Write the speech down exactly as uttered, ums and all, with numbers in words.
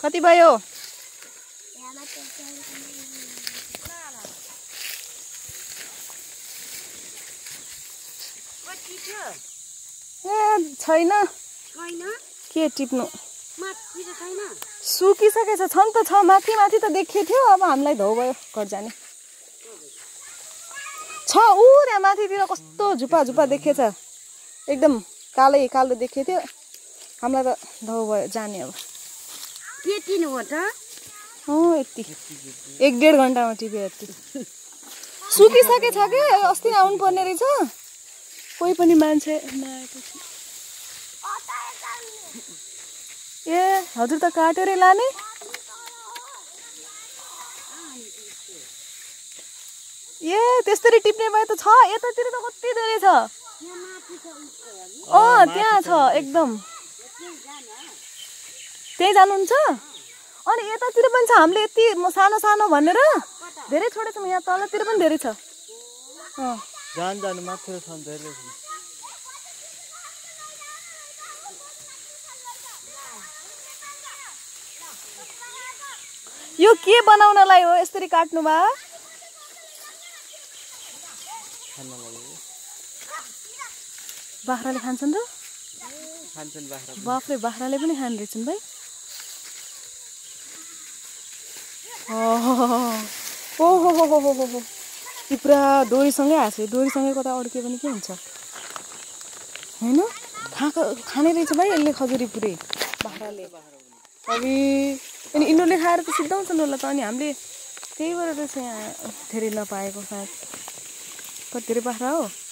कति भयो? ए छैन के टिप्नु सुकिसकेछ छ नि त छ माथि माथि त देखिएको थियो अब हामीलाई धौ भयो घर जाने छ ऊ त्यहाँ माथितिर कस्तो झुपा झुपा देखेछ एकदम कालै कालो देखेको थियो हामीलाई त धौ भयो जाने अब यति न हो त हो यति एक डेढ घन्टामा टिप्यो यति सुकिसकेछ के अस्ति आउनु पर्ने रहेछ कोही पनि मान्छे नआएपछि ए हजुर त काटेरै लाने ए त्यसरी टिप्ने भए त छ यतातिर त कति धेरै छ अँ त्यहाँ छ एकदम त्यही जानुहुन्छ अनि यतातिर पनि छ हामीले यति म सानो सानो भनेर धेरै छोडेछौँ यहाँ तलतिर पनि धेरै छ अँ जान जानु मात्र छ धेरै यो के बनाउनलाई हो यसरी काट्नु भा बाख्राले खान्छन् र खान्छन् बाख्रा बाफ्रे बाख्राले पनि खान रहेछन् भाइ ओहो हो हो हो हो यो पुरा डोरीसँगै आएको छ डोरीसँगै कता अड्के पनि के हुन्छ होइन खाएको खाने रहेछ भाइ यसले खजुरी पुरै बाख्राले अबि अनि यिनीहरूले खाएर त सिद्धाउँछन् होला त अनि हामीले त्यही भएर रहेछ यहाँ धेरै नपाएको सायद कति धेरै बाख्रा हो